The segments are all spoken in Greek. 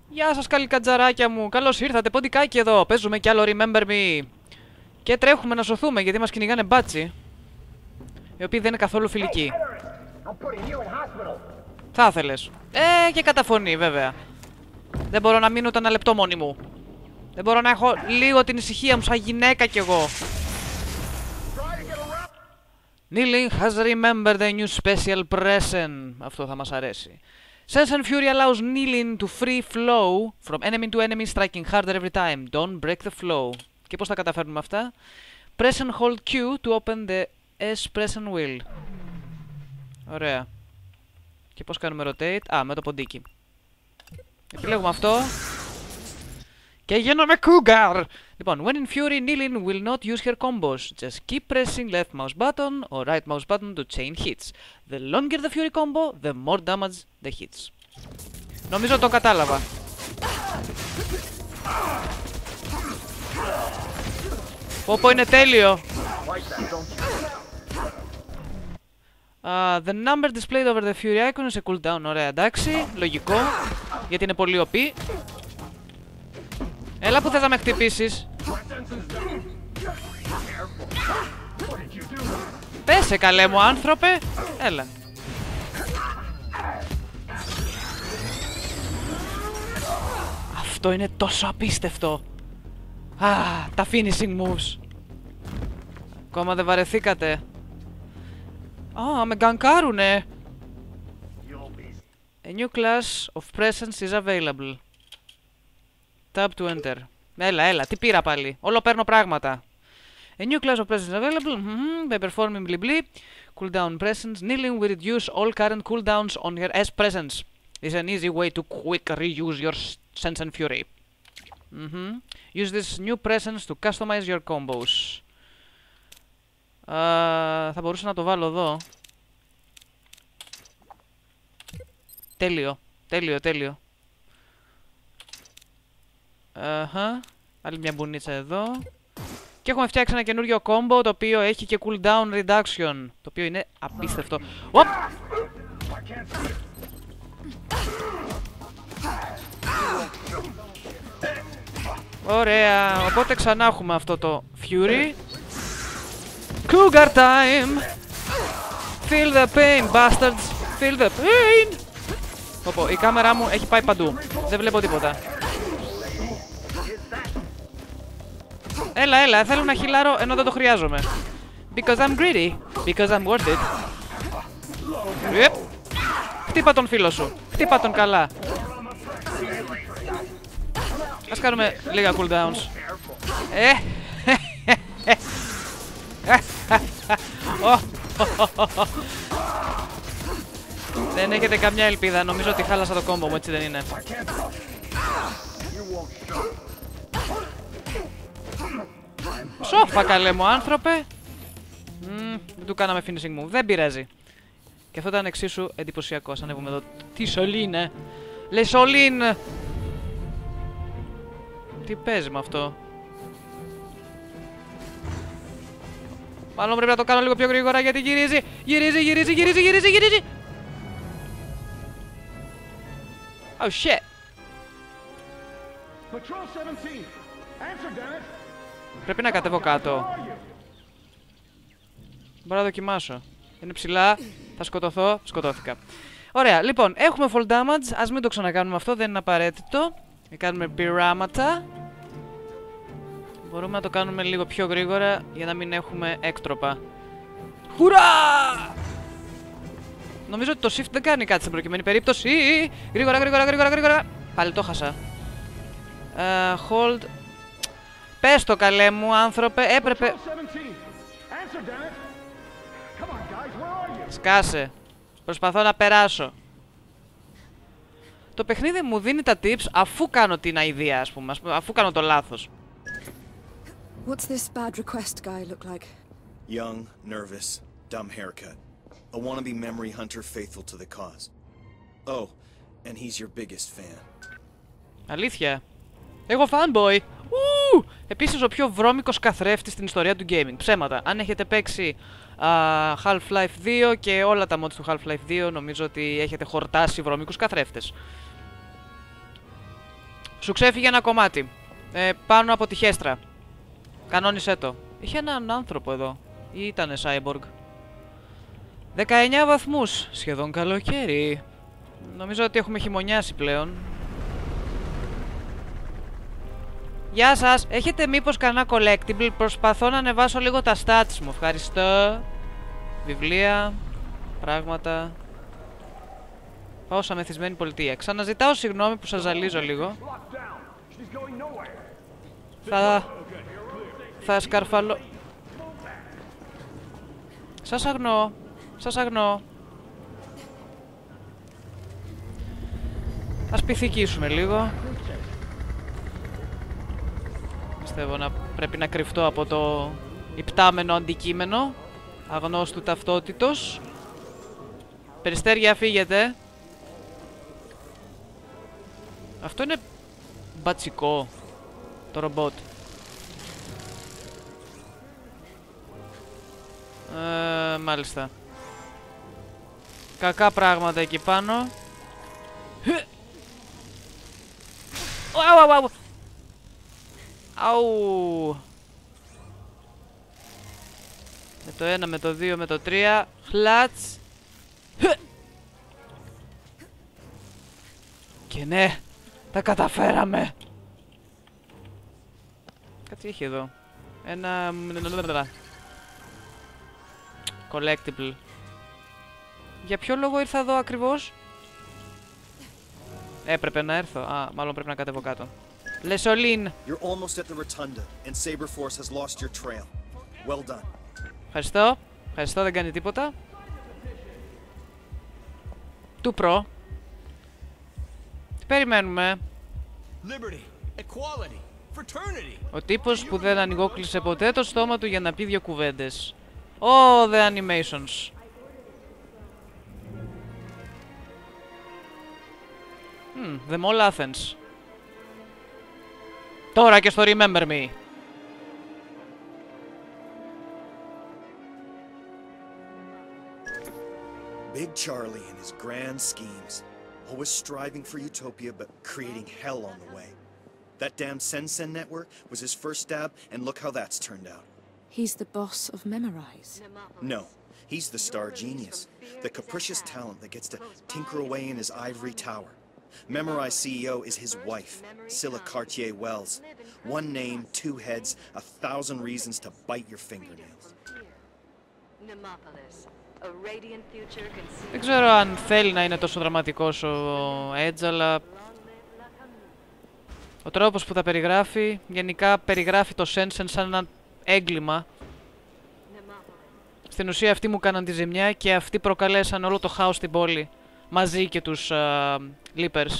Γεια σας καλικατζαράκια μου, καλώς ήρθατε, ποντικάκι εδώ, παίζουμε κι άλλο Remember Me. Και τρέχουμε να σωθούμε γιατί μας κυνηγάνε μπάτσι, οι οποίοι δεν είναι καθόλου φιλικοί. Θα ήθελες. Και καταφωνεί βέβαια. Δεν μπορώ να μείνω ούτε ένα λεπτό μόνη μου. Δεν μπορώ να έχω λίγο την ησυχία μου σαν γυναίκα κι εγώ. Kneeling has remembered a new special present. Αυτό θα μας αρέσει. Sense and Fury allows kneeling to free flow from enemy to enemy, striking harder every time. Don't break the flow. Και πώς θα καταφέρνουμε αυτά? Press and hold Q to open the S press and wheel. Ωραία. Και πώς κάνουμε rotate? Με το ποντίκι. Επιλέγουμε αυτό. Και γίνομαι cougar! Λοιπόν, when in Fury, kneeling will not use her combos. Just keep pressing left mouse button or right mouse button to chain hits. The longer the Fury combo, the more damage the hits. Νομίζω το κατάλαβα. Πω είναι τέλειο. The number displayed over the Fury icon is a cooldown. Ωραία, εντάξει, λογικό. Γιατί είναι πολύ OP. Έλα που θες να με χτυπήσεις. Πέσε καλέ μου άνθρωπε. Έλα. Αυτό είναι τόσο απίστευτο. Τα finishing moves. Ακόμα δεν βαρεθήκατε? Με γκανκάρουνε. A new class of presence is available. Tab to enter. Έλα, τι πήρα πάλι? Όλο παίρνω πράγματα. A new class of presence is available. By performing bli bli. Cooldown presence. Kneeling will reduce all current cooldowns on your S presence. It's an easy way to quick reuse your Sense and Fury. Use this new presence to customize your combos. Θα μπορούσα να το βάλω εδώ. Τέλειο. Άλλη μια μπουνίτσα εδώ. Και έχουμε φτιάξει ένα καινούριο combo το οποίο έχει και cooldown reduction. Το οποίο είναι απίστευτο. Ωραία, οπότε ξανά έχουμε αυτό το Fury. Cougar time! Feel the pain, bastards! Feel the pain! Η κάμερα μου έχει πάει παντού. Δεν βλέπω τίποτα. Έλα, θέλω να χιλάρω ενώ δεν το χρειάζομαι. Because I'm greedy. Because I'm worth it. Χτύπα τον φίλο σου. Χτύπα τον καλά. Ας κάνουμε λίγα cooldowns. Δεν έχετε καμιά ελπίδα. Νομίζω ότι χάλασα το κόμπο μου, έτσι δεν είναι? Σόφα καλέ μου άνθρωπε. Δεν του κάναμε finishing move. Δεν πειράζει. Και αυτό ήταν εξίσου εντυπωσιακό. Ας ανέβουμε εδώ. Τι σωλήνε. Λε σωλήν. Τι παίζει με αυτό? Μάλλον πρέπει να το κάνω λίγο πιο γρήγορα γιατί γυρίζει. Γυρίζει. Oh shit. Πρέπει να κατέβω κάτω. Μπορώ να δοκιμάσω. Είναι ψηλά. Θα σκοτωθώ. Σκοτώθηκα. Ωραία. Λοιπόν, έχουμε full damage. Ας μην το ξανακάνουμε αυτό. Δεν είναι απαραίτητο. Να κάνουμε πειράματα. Μπορούμε να το κάνουμε λίγο πιο γρήγορα για να μην έχουμε έκτροπα. Χουρά! Νομίζω ότι το shift δεν κάνει κάτι στην προκειμένη περίπτωση. Γρήγορα. Πάλι το χάσα. Hold. Πες το καλέ μου άνθρωπε. Έπρεπε. Σκάσε. Προσπαθώ να περάσω. Το παιχνίδι μου δίνει τα tips αφού κάνω την αηδία, ας πούμε. Αφού κάνω το λάθος. What's this bad request guy look like? Young, nervous, dumb haircut. A wannabe memory hunter faithful to the cause. Oh, and he's your biggest fan. Αλήθεια. Εγώ fanboy. Επίσης ο πιο βρώμικος καθρέφτης στην ιστορία του gaming. Ψέματα. Αν έχετε παίξει Half-Life 2 και όλα τα mods του Half-Life 2, νομίζω ότι έχετε χορτάσει βρώμικους καθρέφτες. Σου ξέφυγε ένα κομμάτι. Πάνω από τη χέστρα. Κανόνισέ το. Είχε έναν άνθρωπο εδώ. Ή ήτανε cyborg. 19 βαθμούς. Σχεδόν καλοκαίρι. Νομίζω ότι έχουμε χειμωνιάσει πλέον. Γεια σας. Έχετε μήπως κανένα collectible? Προσπαθώ να ανεβάσω λίγο τα stats μου. Ευχαριστώ. Βιβλία. Πράγματα. Πάω σαν μεθυσμένη πολιτεία. Ξαναζητάω συγγνώμη που σας ζαλίζω λίγο. Θα σκαρφαλώ. Σας αγνώ. Σας αγνώ. Ας πυθικήσουμε λίγο. Πιστεύω να πρέπει να κρυφτώ από το υπτάμενο αντικείμενο αγνώστου ταυτότητος. Περιστέρια, φύγετε. Αυτό είναι μπατσικό, το ρομπότ. Μάλιστα. Κακά πράγματα εκεί πάνω. Αου. Αου. Με το 1, με το 2, με το 3. Χλάτς. Και ναι, τα καταφέραμε. Κάτι έχει εδώ. Ένα collectible. Για ποιο λόγο ήρθα εδώ ακριβώς? Έπρεπε να έρθω. Α, μάλλον πρέπει να κατέβω κάτω. Λεσολίν. You're almost at the rotunda and Saberforce has lost your trail. Well done. Ευχαριστώ. Ευχαριστώ, δεν κάνει τίποτα. Του προ. Τι περιμένουμε? Liberty, equality, fraternity. Ο τύπος που δεν ανοιγόκλεισε ποτέ το στόμα του για να πει δύο κουβέντες. Oh, the animations. The Mall Athens. Τώρα και στο Remember Me. Big Charlie and his grand schemes. Always striving for utopia, but creating hell on the way. That damn Sensen network was his first stab, and look how that's turned out. He's the boss of Memorize. No, he's the star genius. The capricious talent that gets to tinker away in his ivory tower. Memorize CEO is his wife, Scylla Cartier-Wells. One name, two heads, 1,000 reasons to bite your fingernails. Δεν ξέρω αν θέλει να είναι τόσο δραματικός ο Edge, αλλά ο τρόπος που τα περιγράφει, γενικά περιγράφει το Sensen σαν ένα έγκλημα. Στην ουσία αυτοί μου κάναν τη ζημιά και αυτοί προκαλέσαν όλο το χάος στην πόλη, μαζί και τους Leapers.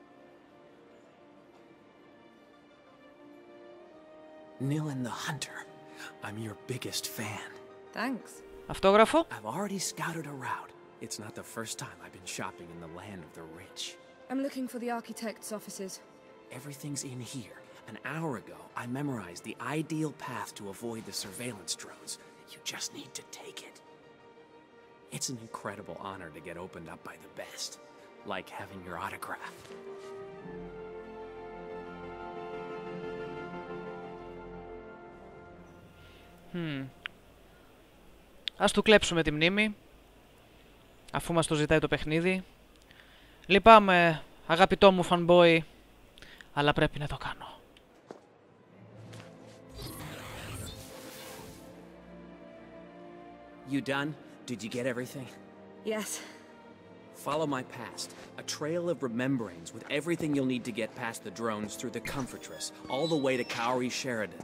Nilin the Hunter, I'm your biggest fan. Thanks. Αυτόγραφο. I've already scouted a route. It's not the first time I've been shopping in the land of the rich. I'm looking for the architect's offices. Everything's in here. An hour ago, I memorized the ideal path to avoid the surveillance drones. You just need to take it. It's an incredible honor to get opened up by the best. Like having your autograph. Ας του κλέψουμε τη μνήμη, αφού μας το ζητάει το παιχνίδι. Λυπάμαι, αγαπητό μου fanboy, αλλά πρέπει να το κάνω. You done? Did you get everything? Yes. Follow my past. A trail of rememberings with everything you'll need to get past the drones through the Comfortress, all the way to Kaori Sheridan.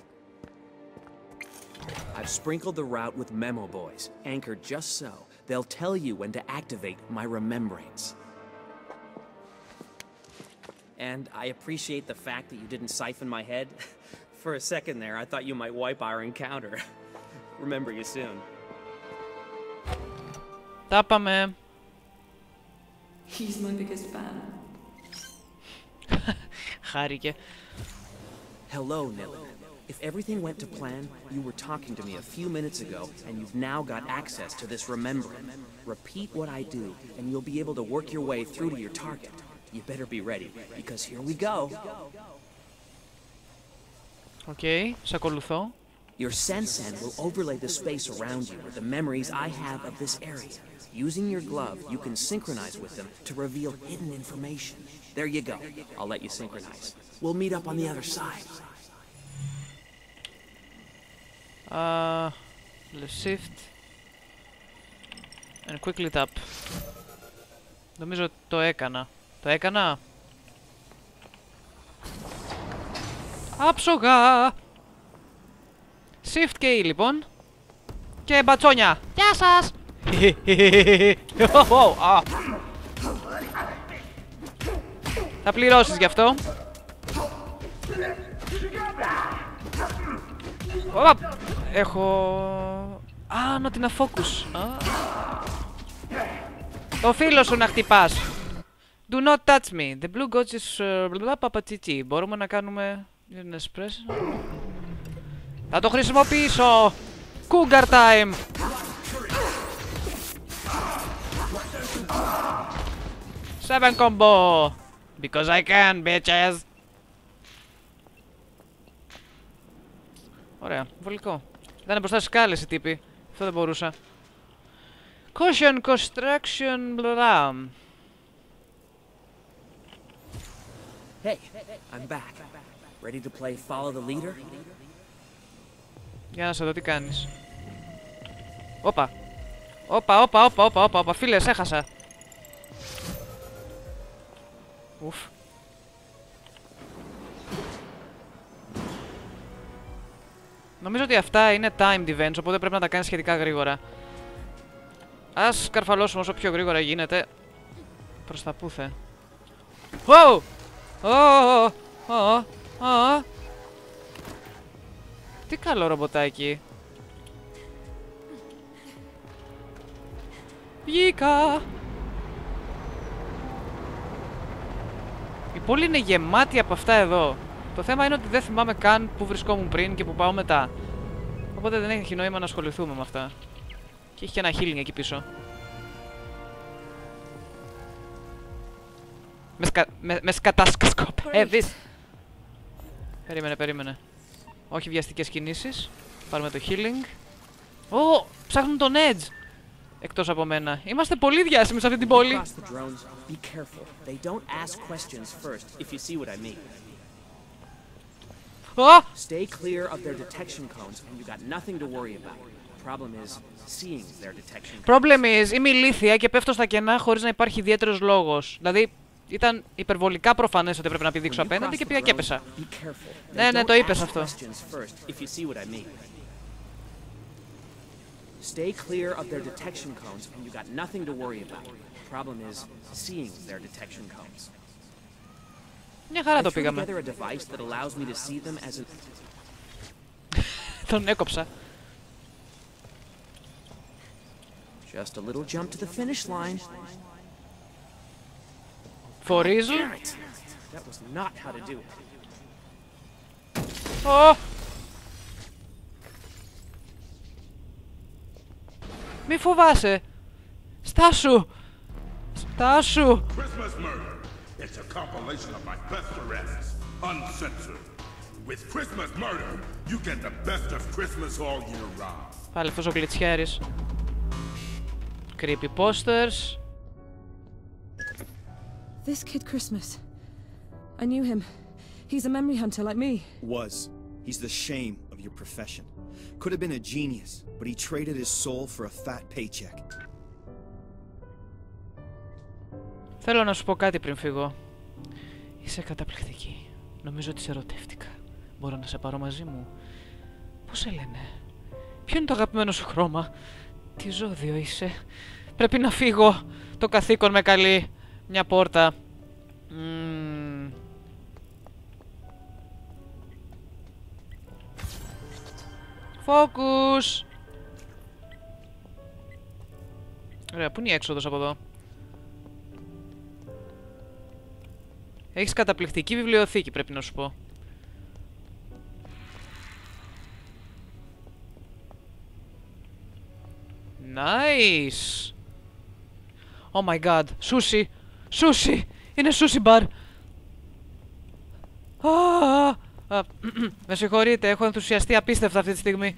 I've sprinkled the route with memo boys, anchored just so. They'll tell you when to activate my rememberings. And I appreciate the fact that you didn't siphon my head. For a second there, I thought you might wipe our encounter. Remember you soon. Τα πάμε. He's my biggest fan. Χάρηκε. Hello, Nilin. If everything went to plan, you were talking to me a few minutes ago, and you've now got access to this remembering. Repeat what I do, and you'll be able to work your way through to your target. You better be ready, because here we go. Οκ, σε ακολουθώ. Your Sensen will overlay the space around you with the memories I have of this area. Using your glove, you can synchronize with them to reveal hidden information. There you go. I'll let you synchronize. We'll meet up on the other side. Let's shift and quickly tap. Νομίζω το έκανα. Το έκανα. Άψογα! Shift και E λοιπόν. Και μπατσόνια. Γεια σας! Θα πληρώσεις γι' αυτό. Έχω... not in a focus. Το φίλο σου να χτυπάς. Do not touch me. The blue goat is... Παπατσίτσι. Μπορούμε να κάνουμε... espresso. Θα το χρησιμοποιήσω. Cougar time. Seven combo. Because I can, bitches. Ωραία, βολικό. Ήταν μπροστά στις σκάλες οι τύποι. Αυτό δεν μπορούσα. Caution, construction, blah. Hey, I'm back. Ready to play follow the leader? Για να σε δω τι κάνεις. Όπα. Όπα. Φίλε, σε έχασα. Ουφ. Νομίζω ότι αυτά είναι timed events, οπότε πρέπει να τα κάνεις σχετικά γρήγορα. Ας καρφαλώσουμε όσο πιο γρήγορα γίνεται. Προς τα πούθε. Wow! Τι καλό ρομποτάκι. Βγήκα! Η πόλη είναι γεμάτη από αυτά εδώ. Το θέμα είναι ότι δεν θυμάμαι καν που βρισκόμουν πριν και που πάω μετά. Οπότε δεν έχει νόημα να ασχοληθούμε με αυτά. Και έχει και ένα healing εκεί πίσω. Με σκατάσκοπεύεις. Περίμενε. Όχι βιαστικές κινήσεις. Πάρουμε το healing. Ω, ψάχνουν τον Edge. Εκτός από μένα. Είμαστε πολύ διάσημοι σε αυτή την πόλη. Stay clear of their detection cones and you got nothing to worry about. Problem is seeing their detection cones. Problem is, είμαι ηλίθια και πέφτω στα κενά χωρίς να υπάρχει ιδιαίτερος λόγος. Δηλαδή, ήταν υπερβολικά προφανές ότι πρέπει να πηδήξω απέναντι και πήγα και έπεσα. Ναι, το είπες αυτό. Stay clear of their detection cones and you got nothing to worry about. Problem is seeing their detection cones. Μια χαρά το πήγαμε. Τον έκοψα. Just a little jump to the finish line. For reason? That was not how to do it. Oh! Μη φοβάσαι. Στάσου. Στάσου. It's a compilation of my best arrests, uncensored. With Christmas Murder, you get the best of Christmas all year round. Πάλι αυτός ο γλιτσιάρης. Creepy posters. This kid Christmas. I knew him. He's a memory hunter like me. Was. He's the shame of your profession. Could have been a genius, but he traded his soul for a fat paycheck. Θέλω να σου πω κάτι πριν φύγω. Είσαι καταπληκτική. Νομίζω ότι σε ερωτεύτηκα. Μπορώ να σε πάρω μαζί μου. Πώς σε λένε? Ποιο είναι το αγαπημένο σου χρώμα? Τι ζώδιο είσαι? Πρέπει να φύγω. Το καθήκον με καλεί. Μια πόρτα. Focus. Ωραία, πού είναι η έξοδος από εδώ? Έχεις καταπληκτική βιβλιοθήκη, πρέπει να σου πω. Nice. Oh my god. Sushi. Sushi. Είναι sushi bar. Με συγχωρείτε, έχω ενθουσιαστεί απίστευτα αυτή τη στιγμή.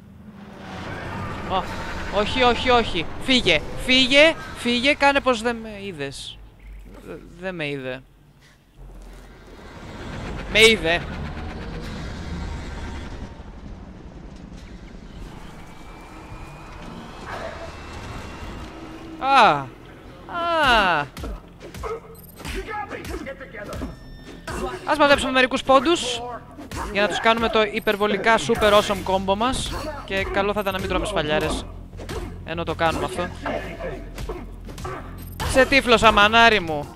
Όχι, όχι, όχι. Φύγε, φύγε, φύγε. Κάνε πως δεν με είδες. Δεν με είδε. Με είδε. Ας μαζέψουμε μερικούς πόντους για να τους κάνουμε το υπερβολικά super awesome combo μας. Και καλό θα ήταν να μην τρώμε σφαλιάρες ενώ το κάνουμε αυτό. Σε τύφλωσα, μανάρι μου.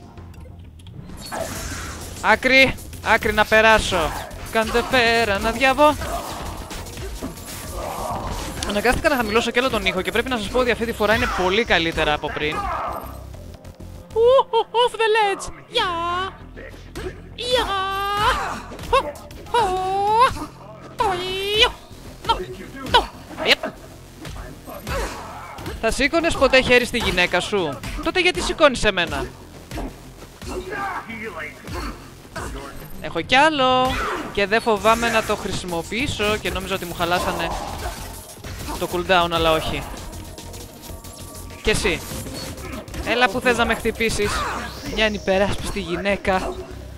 Άκρη, άκρη να περάσω. Κάντε πέρα να διαβώ. Αναγκάστηκα να χαμηλώσω και όλο τον ήχο και πρέπει να σας πω ότι αυτή τη φορά είναι πολύ καλύτερα από πριν. Off the ledge! Yeah! Yeah! Yep. Θα σήκωνες ποτέ χέρι στη γυναίκα σου? Τότε γιατί σηκώνεις εμένα? Έχω κι άλλο και δεν φοβάμαι να το χρησιμοποιήσω και νόμιζα ότι μου χαλάσανε το cooldown, αλλά όχι. Και εσύ, έλα που θες να με χτυπήσεις, μια ανυπεράσπιστη γυναίκα.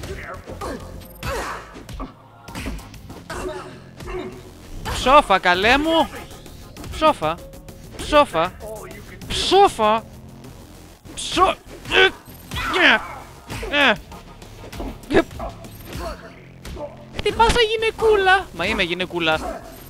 Ψόφα, καλέ μου. Ψόφα. Ψόφα. Ψόφα. Τι πάσα γυναικούλα. Μα είμαι γυναικούλα.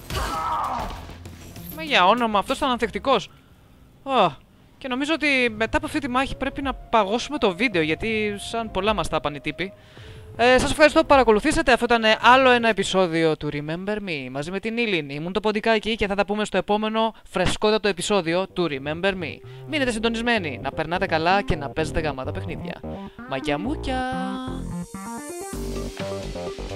Μα για όνομα, αυτός ήταν ανθεκτικός. Και νομίζω ότι μετά από αυτή τη μάχη πρέπει να παγώσουμε το βίντεο, γιατί σαν πολλά μας τα είπαν οι τύποι. Σας ευχαριστώ που παρακολουθήσατε. Αυτό ήταν άλλο ένα επεισόδιο του Remember Me μαζί με την Ήλιν. Ήμουν το Ποντικάκι και θα τα πούμε στο επόμενο φρεσκότατο επεισόδιο του Remember Me. Μείνετε συντονισμένοι, να περνάτε καλά και να παίζετε γαμάτα παιχνίδια. Μαγιά μουκιά!